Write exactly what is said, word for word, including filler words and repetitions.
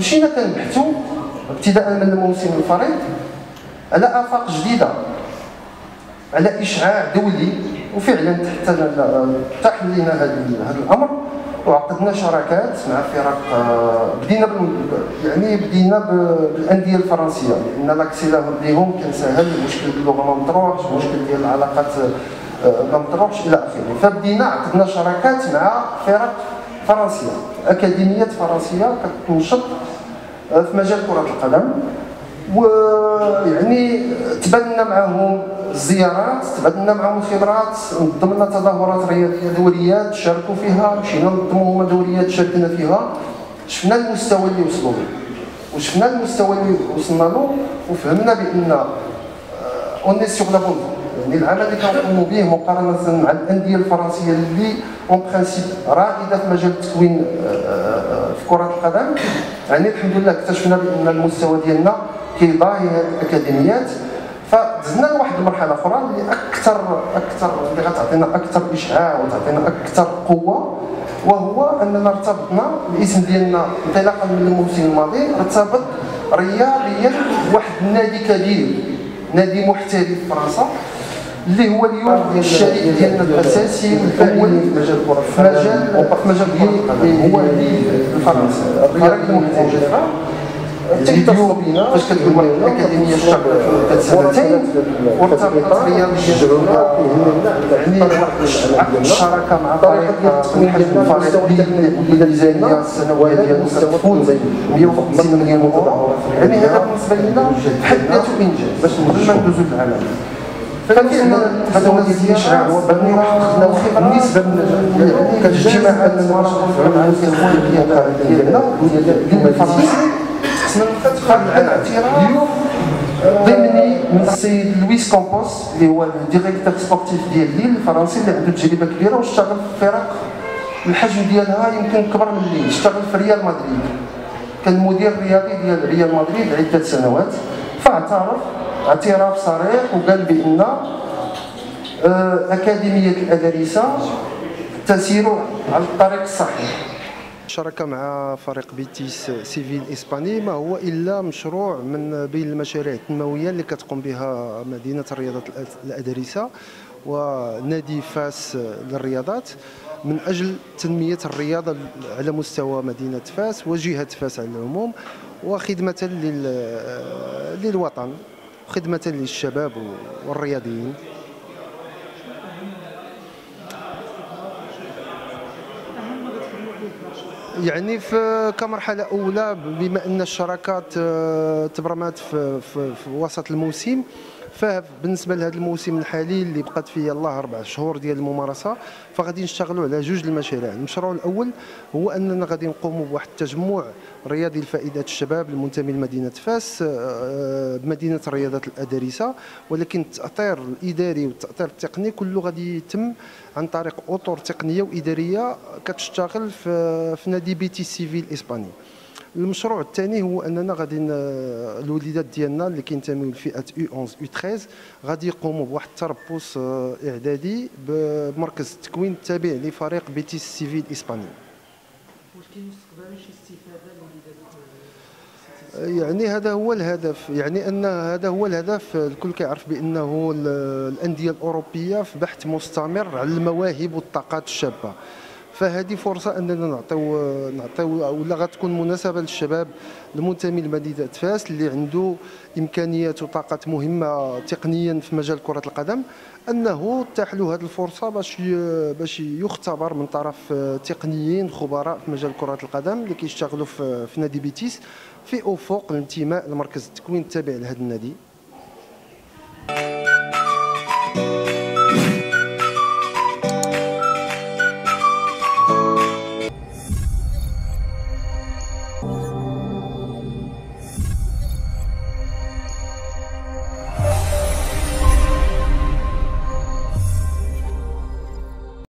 مشينا كنبحثوا ابتداء من الموسم الفريق على افاق جديده، على اشعاع دولي، وفعلا تحت تحلينا هذا الامر وعقدنا شراكات مع فرق. بدينا يعني بدينا بالانديه الفرنسيه لان لاكسي لهم كان سهل، المشكل باللغه ما مطروحش، المشكل ديال العلاقات ما مطروحش الى اخره. فبدينا عقدنا شراكات مع فرق فرنسيه، اكاديميات فرنسيه كتنشط في مجال كره القدم، ويعني تبادلنا معهم الزيارات، تبادلنا معهم الخبرات، نظمنا تظاهرات رياضيه دوريات شاركوا فيها، مشينا ننظموا هما دوريات شاركنا فيها، شفنا المستوى اللي وصلوا له وشفنا المستوى اللي وصلنا له، وفهمنا بان اوني سيغ لا بون، يعني العمل اللي كنقوموا به مقارنه مع الانديه الفرنسيه اللي اون برانسيب رائده في مجال التكوين في كره القدم، يعني الحمد لله اكتشفنا بان المستوى ديالنا كيضاهي هذه الاكاديميات. فدزنا لواحد المرحله اخرى اللي اكثر اكثر اللي غتعطينا اكثر اشعاع وتعطينا اكثر قوه، وهو اننا ارتبطنا الاسم ديالنا انطلاقا من الموسم الماضي ارتبط رياضيا بواحد النادي كبير، نادي محترف في فرنسا اللي هو اليوم الشريك ديالنا الاساسي الاول في مجال الكره في مجال في مجال الكره هو الليل الفرنسي، الفريق المحترف. اتصلوا بنا فاش كتقول واحد الاكاديميه في الشهر ثلاث سنتين وارتبطت رياضيا، يعني عقد الشراكه مع فريق من حجم الفريق اللي الميزانيه السنويه ديالو كتفوت مئة وخمسين مليون يورو، يعني هذا بالنسبه لنا بحد ذاته انجاز باش قبل ما ندوزو للعالم. ففعلا التبادل ديال الاشعاع وبني حققنا بالنسبه لنا كاجتماعات مع الاخوان ديالنا ديال الفرنسي، خصنا نتخذ الاعتراف ضمني من السيد لويس كومبوس اللي هو الديريكتور سبورتيف ديال ليل الفرنسي اللي عنده تجربه كبيره واشتغل في فرق الحجم ديالها يمكن كبر من ليل، اشتغل في ريال مدريد، كان مدير رياضي ديال ريال مدريد عده سنوات، فاعترف اعتراف صريح وقال بان اكاديميه الادارسه تسير على الطريق الصحيح. الشراكه مع فريق بيتيس سيفيل اسباني ما هو الا مشروع من بين المشاريع التنمويه اللي كتقوم بها مدينه الرياضات الادارسه ونادي فاس للرياضات من اجل تنميه الرياضه على مستوى مدينه فاس وجهه فاس على العموم، وخدمه للوطن وخدمه للشباب والرياضيين. يعني في كمرحله اولى بما ان الشراكات تبرمات في, في, في وسط الموسم، فبالنسبه لهذا الموسم الحالي اللي بقات فيه يلاه اربع شهور ديال الممارسه، فغادي نشتغلوا على جوج المشاريع. المشروع الاول هو اننا غادي نقوموا بواحد التجمع رياضي لفائده الشباب المنتمي لمدينه فاس بمدينه الرياضات الادارسه، ولكن التاطير الاداري والتاطير التقني كله غادي يتم عن طريق اطر تقنيه واداريه كتشتغل في, في نادي بيتي سيفيل اسباني. المشروع الثاني هو اننا غادي الوليدات ديالنا اللي كينتميو لفئه يو واحد عشر يو ثلاثة عشر غادي يقوموا بواحد التربص اعدادي بمركز التكوين التابع لفريق بيتيس سيفيل اسباني. واش كاين مستقبلا شي استفاده للوليدات؟ يعني هذا هو الهدف، يعني ان هذا هو الهدف. الكل كيعرف بانه الانديه الاوروبيه في بحث مستمر على المواهب والطاقات الشابه، فهذه فرصه اننا نعطيو نعطيو ولا غتكون مناسبه للشباب المنتمي لمدينه فاس اللي عنده امكانيات وطاقات مهمه تقنيا في مجال كره القدم، انه تاح له هذه الفرصه باش باش يختبر من طرف تقنيين خبراء في مجال كره القدم اللي كيشتغلوا في, في نادي بيتيس في افق الانتماء لمركز التكوين التابع لهذا النادي.